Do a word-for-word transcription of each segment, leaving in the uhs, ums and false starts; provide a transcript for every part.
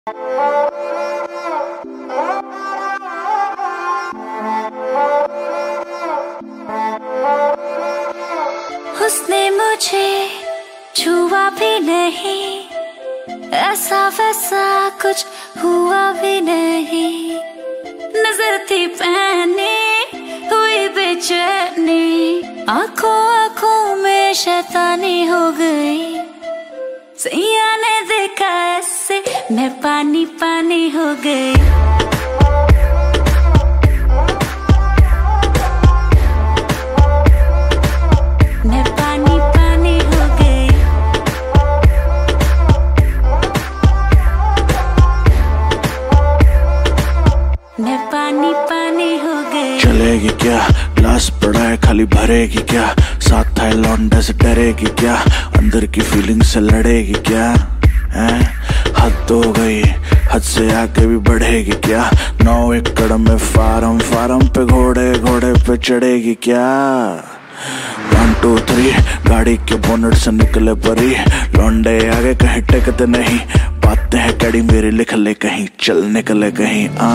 उसने मुझे छुआ भी नहीं, ऐसा वैसा कुछ हुआ भी नहीं। नजर थी पहनी हुई बेचैनी, आंखों आंखों में शैतानी हो गई। सैया ने देखा ऐसे मैं पानी पानी हो गई। मैं पानी पानी हो गई। मैं पानी पानी हो गई। चलेगी क्या, ग्लास पड़ा है खाली भरेगी क्या, साथ था लौंडे से डरेगी क्या, अंदर की फीलिंग से लड़ेगी क्या, हैं? हद हो गई, हद से आगे भी बढ़ेगी क्या, नौ एकड़ में फार्म फार्म पे घोड़े घोड़े पे चढ़ेगी क्या। वन टू थ्री गाड़ी के बोनट से निकले परी, लौंडे आगे कहीं टेकते नहीं, बातें हैं कड़ी मेरी लिख ले कहीं, चल निकले कहीं। आ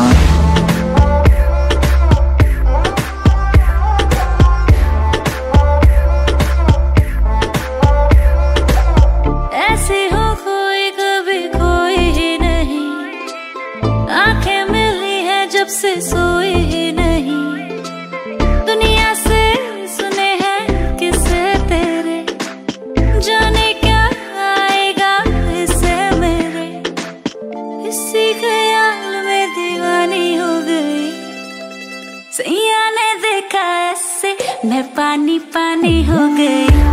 जब से सोई ही नहीं, दुनिया से सुने हैं किस्से तेरे, जाने क्या आएगा इससे मेरे। इसी ख्याल में दीवानी हो गई। सैया ने देखा ऐसे मैं पानी पानी हो गई।